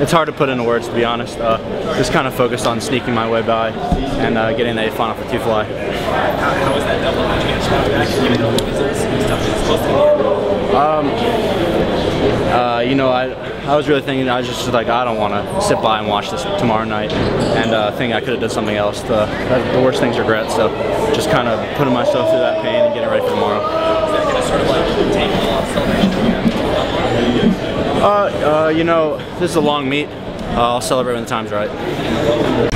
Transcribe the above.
It's hard to put into words, to be honest. Just kind of focused on sneaking my way by and getting the final for 2 fly. How was that double chance? Even though the results and stuff is close to the end? You know, I was really thinking, I was just like, I don't want to sit by and watch this tomorrow night and think I could have done something else. The worst thing's regret, so just kind of putting myself through that pain and getting ready for tomorrow. Is that going to sort of like take a lot of celebration? You know, this is a long meet. I'll celebrate when the time's right.